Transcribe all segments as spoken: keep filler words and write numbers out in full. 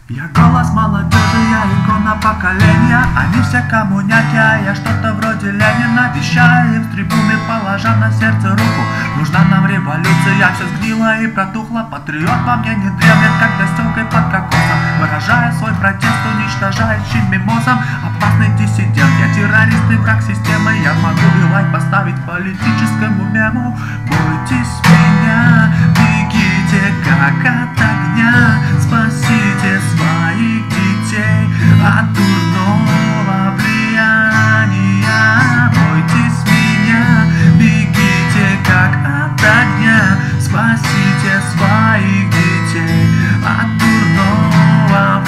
Я голос молодежи, я икона поколения. Они все коммуняки, а я что-то вроде Ленина. Вещаю им с трибуны, положа на сердце руку. Нужна нам революция, все сгнило и протухло. Патриот во мне не дремлет, как достёлкой под кокосом. Выражая свой протест уничтожающим мимозом. Опасный диссидент, я террорист и враг системы. Я могу и лайк поставить политическому мему. Бойтесь меня, бегите как от огня. Спасите своих детей от дурного влияния. Бойтесь меня, бегите как от огня. Спасите своих детей от дурного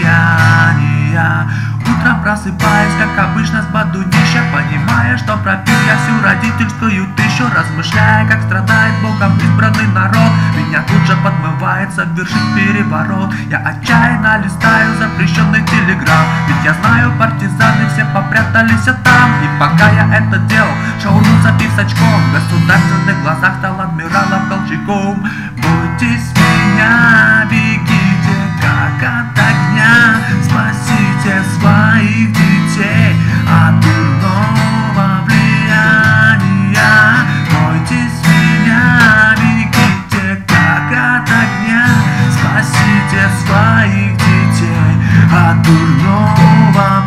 влияния. Утром просыпаюсь, как обычно, с бодунища, понимая, что пропил я всю родительскую тысячу. Размышляя, как страдает Богом избранный народ, меня тут же подмывает совершить переворот. Я отчаянно листаю запрещенный телеграм, ведь я знаю, партизаны все попрятались там. И пока я это делал, шаурму запив с очком, в государственных глазах стал адмиралом Колчаком. Бойтесь меня, бегите как от огня. Спасите своих детей от дурного влияния. Бойтесь меня, бегите как от огня. Спасите своих детей от дурного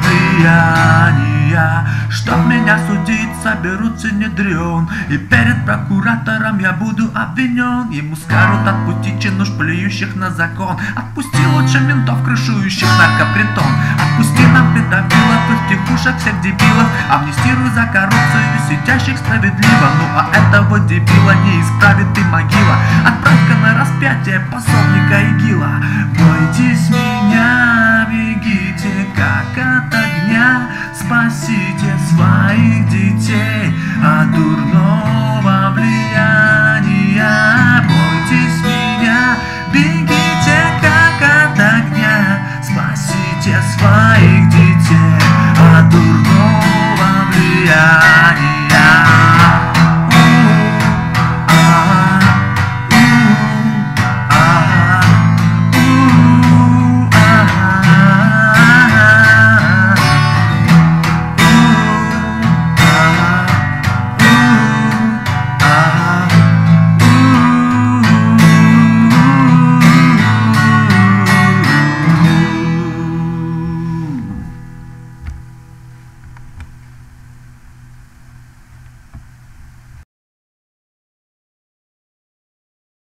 влияния. Чтоб меня судить, соберут синедрен, и перед прокуратором я буду обвинен. Ему скажут: отпусти чинуш, плюющих на закон. Отпусти лучше ментов, крышующих наркопритон. Отпусти нам педофилов и втихушек всех дебилов. Амнистируй за коррупцию сидящих справедливо. Ну а этого дебила не исправит и могила. Отправка на распятие пособника ИГИЛа. Бойтесь меня, бегите как от огня. Спасите своих детей от дурного